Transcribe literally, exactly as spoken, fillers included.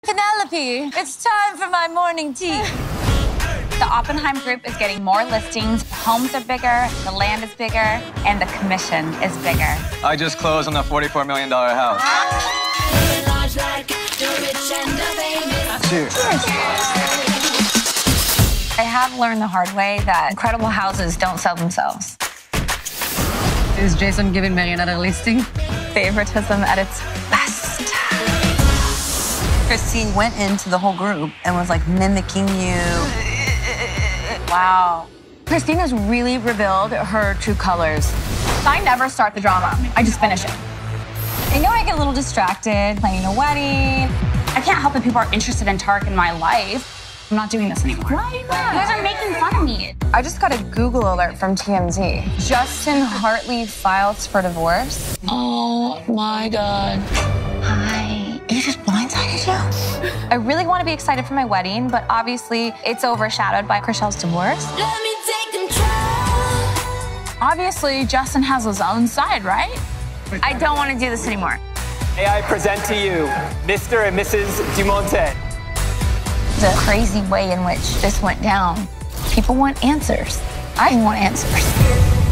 Penelope, it's time for my morning tea. The Oppenheim Group is getting more listings, homes are bigger, the land is bigger, and the commission is bigger. I just closed on a forty-four million dollar house. Cheers. I have learned the hard way that incredible houses don't sell themselves. Is Jason giving Mary another listing? Favoritism at its best. Christine went into the whole group and was like mimicking you. Wow. Christine has really revealed her true colors. I never start the drama. I just finish it. I know I get a little distracted planning a wedding. I can't help it people are interested in Tarek in my life. I'm not doing this anymore. Why not? You guys are making fun of me. I just got a Google alert from T M Z. Justin Hartley files for divorce. Oh my God. Hi. You just blindsided you? I really want to be excited for my wedding, but obviously it's overshadowed by Chrishell's divorce. Let me take control. Obviously, Justin has his own side, right? I don't want to do this anymore. May I present to you Mister and Missus Dumontet. The crazy way in which this went down. People want answers. I want answers.